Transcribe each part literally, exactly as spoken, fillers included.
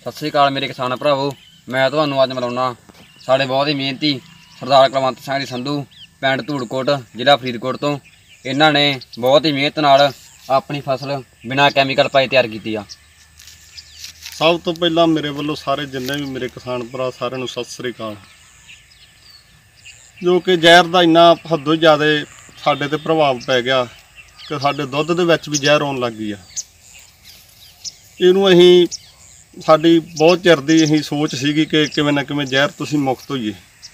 सत श्री अकाल मेरे किसान भरावो। मैं तुहानू अज मिलाउना साडे बहुत ही मेहनती सरदार कुलवंत सिंह जी संधू पिंड धूड़कोट जिला फरीदकोट तो। इन्हां ने बहुत ही मेहनत नाल अपनी फसल बिना कैमिकल पाए तैयार की आ। सब तो पहला मेरे वालों सारे जिन्ने भी मेरे किसान भरा सारे नूं सत श्री अकाल। जो कि जहर का इन्ना हदों ज़्यादा साडे ते प्रभाव पै गया कि साडे दुध दे विच भी जहर आउण लग गई आ। इहनूं असीं साडी बहुत चिर दी असीं सोच सीगी कि किवें ना किवें जहर तुसीं मुक्त होईए।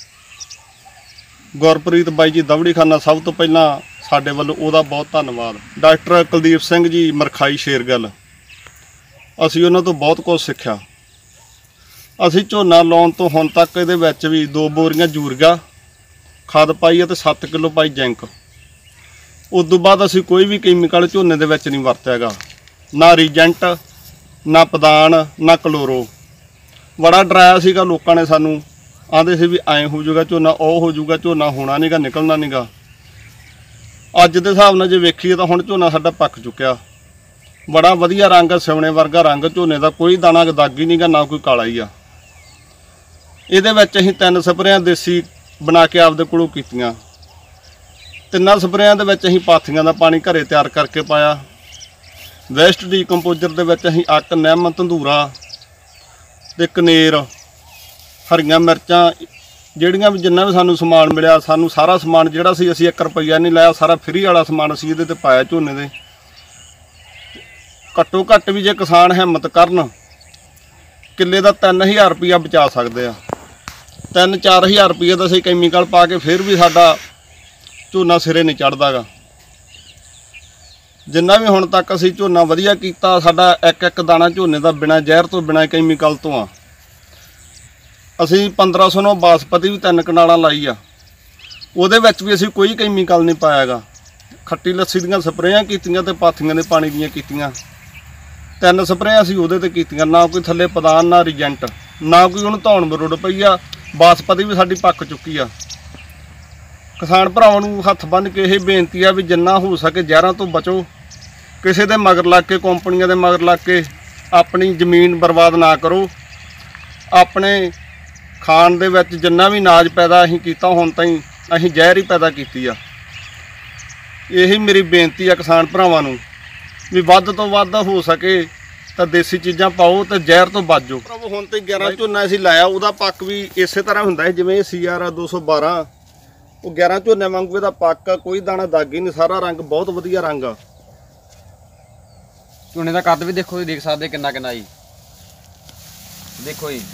गुरप्रीत बाई जी दवड़ी खाना सब तो पहला साडे वालों उहदा बहुत धन्नवाद। डॉक्टर कुलदीप सिंह जी मरखाई शेरगल असीं उन्हां तों बहुत कुछ सिੱਖਿਆ। असीं झोना लाउण तो हुण तक इहदे विच भी दो बोरियां यूरिया खाद पाई ते सत्त किलो पाई जिंक। उस तो बाद असीं कोई भी कैमिकल झोने दे विच नहीं वरतिआगा, ना रीजेंट ना पदान ना क्लोरो। बड़ा डराया सीगा लोकां ने सानू, आंदे सी भी ऐं हो जाऊगा झोना, ਉਹ हो जाऊगा झोना, होना नहीं गा, निकलना नहीं गा। अज दे हिसाब नाल जे वेखीए तां हुण झोना साडा पक चुक्या। बड़ा वधिया रंग, सिवणे वर्गा रंग झोने दा, कोई दाना दाग ही नहीं गा, ना कोई काला ही आ। इहदे विच असीं तीन स्प्रेयां देसी बना के आपदे कोलों कीतीआं। तिन्नां स्प्रेयां दे विच असीं पाथियां दा पानी घरे तैयार करके पाया। वेस्ट डीकंपोजर दे विच असीं अक, निम, धंधूरा ते कनेर, हरियां मिर्चां, ਜਿਹੜੀਆਂ भी जिन्ना भी सानू समान मिलिया, सानू सारा समान जिहड़ा सी असीं एक रुपया नहीं लाया, सारा फ्री वाला समान असीं इहदे ते पाया झोने दे। घट्टो घट्ट भी जे किसान हिम्मत करन किले का तीन हज़ार रुपया बचा सकते हैं। तीन चार हज़ार रुपये का असीं कैमिकल पा के फिर भी साडा झोना सिरे नहीं चढ़दा गा। जिन्ना भी हुण तक असीं झोना वधिया कीता, साडा एक एक दाना झोने का बिना जहर तो बिना कैमिकल तो आ। असीं पंद्रह सौ नौ बासपति भी तीन कनालां लाई आ, उहदे विच भी असीं कोई कैमिकल नहीं पाया गा। खट्टी लस्सी दीयां स्प्रेयां कीतियां ते पाथियां दे पानी दीयां कीतियां। तीन स्प्रेयां असीं उहदे ते कीतियां, ना कोई थल्ले पदान ना रीजेंट, ना कोई उहनूं धौण मरोड़ पई आ। बासपति भी साडी पक चुकी आ। किसान भरावां नूं हत्थ बन्न के यह बेनती है भी जिन्ना हो सके जहरां तो बचो। किसी दे मगर लग के, कंपनियां दे मगर लग के अपनी जमीन बर्बाद ना करो। अपने खाण दे विच जिन्ना भी अनाज पैदा असीं कीता हुण ताईं असीं जहर ही पैदा कीती आ। यही मेरी बेनती है किसान भरावां नूं भी वध तो वध हो सके तो देसी चीज़ां पाओ तो जहर तो बच जाओ। प्रभु हुण ते ग्यारह झोना असीं लाया, उहदा पक भी इस तरह हुंदा है जिवें सी आर दो सौ बारह, वो ग्यारह झोने वांगू इहदा पक आ, कोई दाना दागी नहीं, सारा रंग बहुत वधिया रंग आ। झोने का कद भी देखो जी, देख सकते किन्ना किन्ना जी, देखो जी।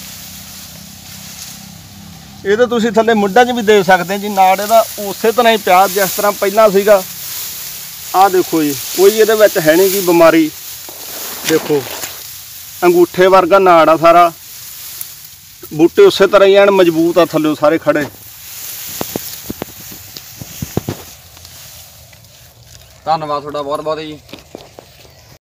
ਇਹਦੇ ਤੁਸੀਂ थल्ले मुड्ढां 'च भी दे सकते जी। नाड़ ਇਹਦਾ ਉਸੇ तरह ही ਪਿਆ जिस तरह ਪਹਿਲਾਂ ਸੀਗਾ। ਆਹ देखो जी, कोई ਇਹਦੇ ਵਿੱਚ है नहीं कि बीमारी। देखो अंगूठे वर्गा नाड़ आ सारा, बूटे उस तरह ही एन मजबूत आ, थल्ले सारे खड़े। धन्नवाद तुहाडा बहुत बहुत जी।